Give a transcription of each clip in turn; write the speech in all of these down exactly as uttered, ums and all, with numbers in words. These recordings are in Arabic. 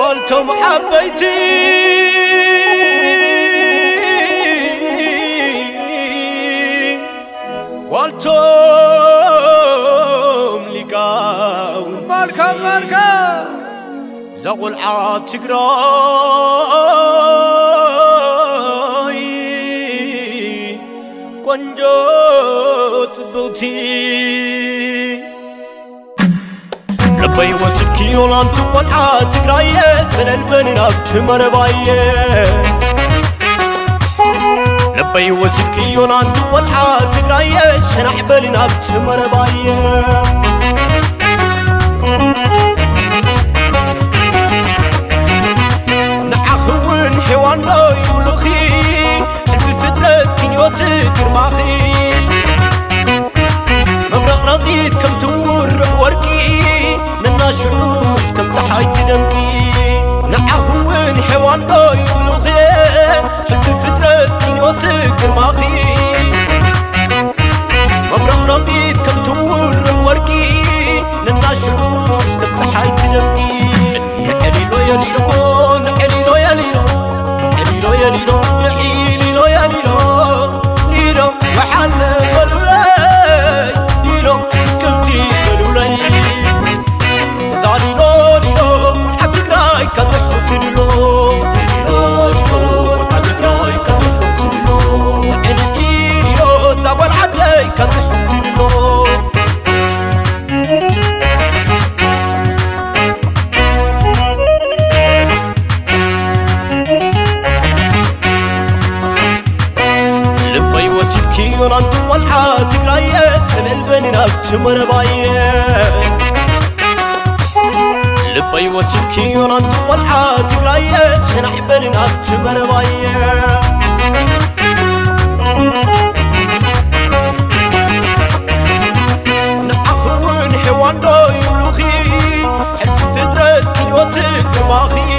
قلتم حبيتي قلتم لقاو مالكم مالكم زغل عاد تقراي قنجوت بوتي لبي وسكي ولان تقول عاد تقراي سنن بناب تمرباي لبي وسكي ولان تقول عاد تقراي سنع بناب تمرباي حيوان راي ملوخي الف فترة كنيوتك رماخي مبرق رضيت كم تور ورقي ننا شعوز كم تحايت دمقي نعخوين حيوان راي ملوخي الف فترة كنيوتك رماخي مبرق رضيت كم تور ورقي ننا شعوز كم تحايت دمقي يحليلو يليلو نحليلو يليلو ليلو يا ليلو ليلو يا ليلو ليلو وحل قلولاي ليلو كنتي قلولاي زاليلو ليلو حبك راي كان حبت ليلو ليلو ليلو حبك راي كان حبت ليلو عيني ليلو زاول عدلي كان حبت ليلو يونان والحات تقرايت سن البنيناب تمربايت لبي وسكي يونان والحات تقرايت سن البنيناب تمربايت نعخون حيوان راي ملوخي حلف فترة كنيوتك رماخي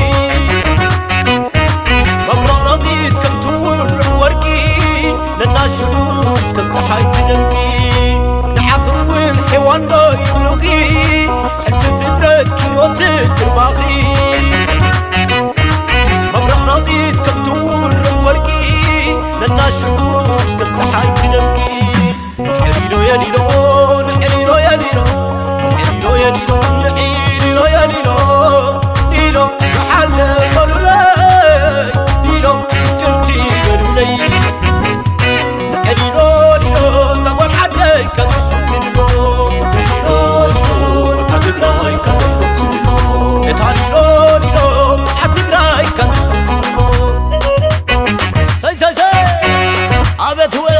مبرق رضيت كم تور ورقي لنا شعوز كم تحايت دمقي نعخون حيوان راي ملوخي حلف فترة كنيوتك رماخي مبرق رضيت كم تور ورقي لنا شعوز كم تحايت دمقي حليلو يا ليلو حليلو يا ليلو حليلو يا ليلو حليلو يا ليلو ليلو محل قلولاي ليلو كنتي قلولاي ليلو ليلو زمان عدي كان حبت ليلو ليلو ليلو حبك راي كان حبت ليلو ليلو ليلو حبك راي كان حبت ليلو ساي ساي ساي عبت هو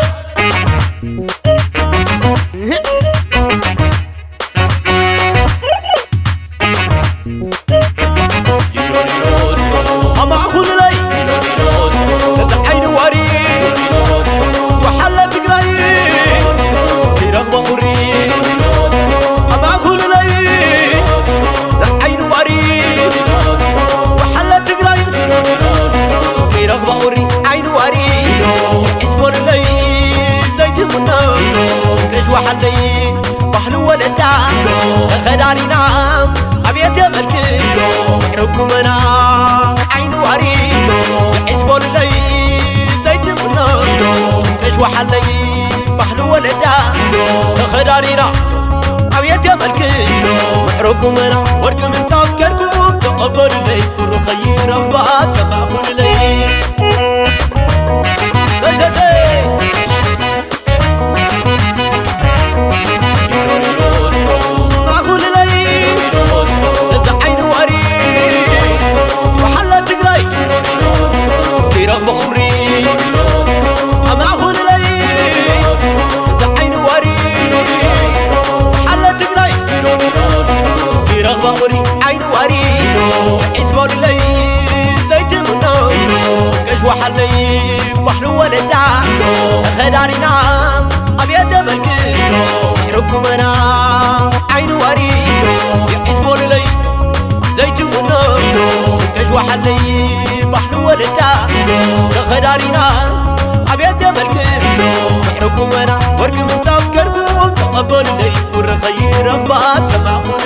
وحلي بحل ولدا خدارينا أبيت ملك حكمنا عين واري حسبول لي زيت بنا كش وحلي بحل ولدا خدارينا أبيت ملك حكمنا ورك من تفكركم تقبل لي كل خير أخبار سمع لي زي زي زي وحلي بحر ولدا خدارينا أبيت ملك حكمنا عين واري يحسبون لي زيت منور كج وحلي بحر ولدا خدارينا أبيت ملك حكمنا ورق من تفكركم تقبل لي كل خير أخبار سمعكم